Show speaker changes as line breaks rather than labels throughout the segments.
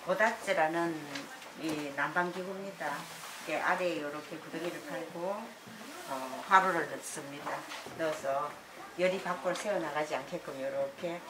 고닥지라는 이 난방기구입니다. 이게 아래에 이렇게 구덩이를 팔고 화로를 넣습니다. 넣어서 열이 밖으로 새어나가지 않게끔 이렇게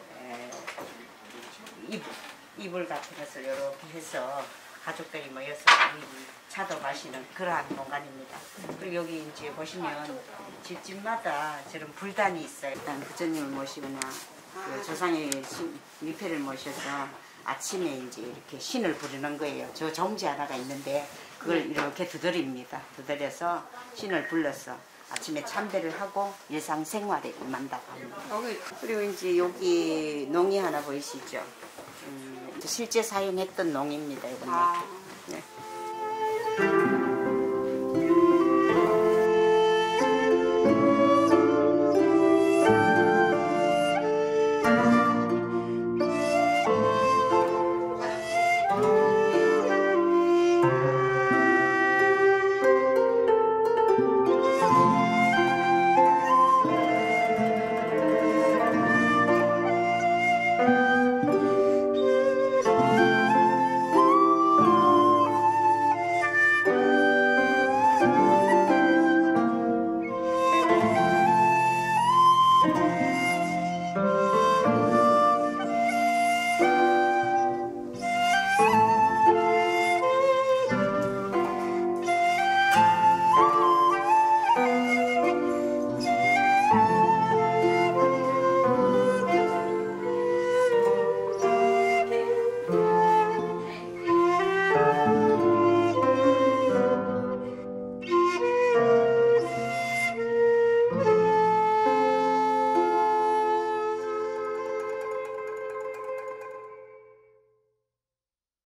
이불 같은 것을 이렇게 해서 가족들이 모여서 차도 마시는 그러한 공간입니다. 그리고 여기 이제 보시면 집집마다 저런 불단이 있어요. 일단 부처님을 모시거나 조상의 미패를 모셔서 아침에 이제 이렇게 신을 부르는 거예요. 저 종지 하나가 있는데 그걸 이렇게 두드립니다. 두드려서 신을 불러서 아침에 참배를 하고 일상생활에 임한다고 합니다. 그리고 이제 여기 농이 하나 보이시죠? 실제 사용했던 농입니다. 이거는. 네.